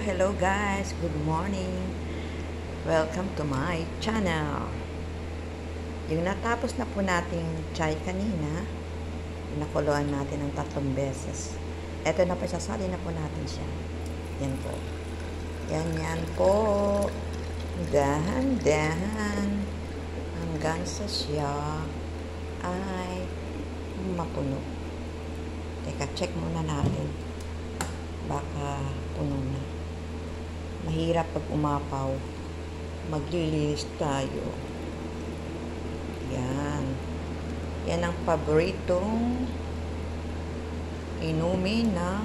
Hello guys, good morning. Welcome to my channel. Yung natapos na po nating chai kanina, nakuluan natin ng 3 beses. Ito na po, sasali na po natin siya. Yan po. Yan po. Dahan-dahan hanggang sa siya ay mapuno. Teka, check muna natin. Baka puno na. Mahirap pag umapaw. Maglilinis tayo. Yan. Yan ang paboritong inumin ng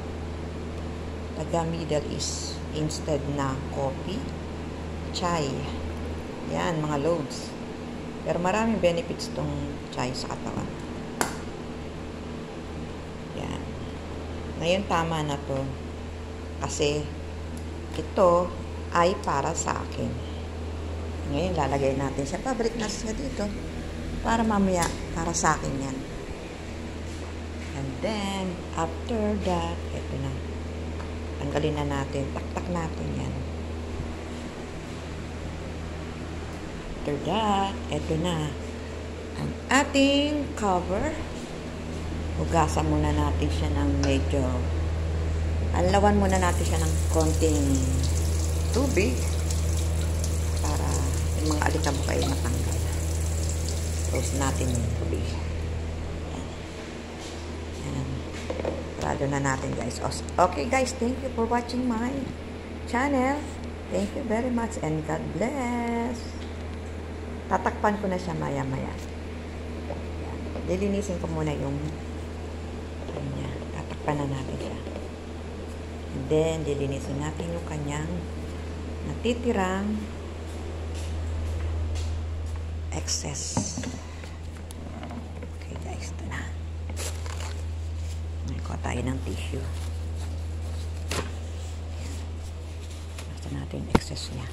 taga Middle East. Instead na coffee, chai. Yan, mga loads. Pero maraming benefits tong chai sa katawan. Yan. Ngayon tama na to. Kasi ito ay para sa akin. Ngayon lalagay natin siya. Pabrik na siya dito. Para mamaya para sa akin yan. And then after that, ito na. Tanggalin na natin. Taktak natin yan. After that, ito na. Ang ating cover. Hugasan muna natin siya ng medyo anlawan muna natin siya ng konting tubig para yung mga alikabok ay matanggal. Close natin yung tubig. Yan. Sarado na natin guys. Okay guys, thank you for watching my channel. Thank you very much and God bless. Tatakpan ko na siya maya-maya. Lilinisin ko muna yung kanya. Tatakpan na natin siya. And then, lilinisin natin yung kanyang natitirang excess. Okay guys, ito na. Kuha tayo ng tissue. Basta natin yung excess niya.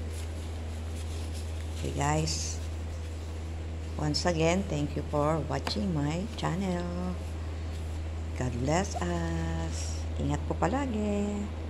Okay guys. Once again, thank you for watching my channel. God bless us. Ingat po palagi.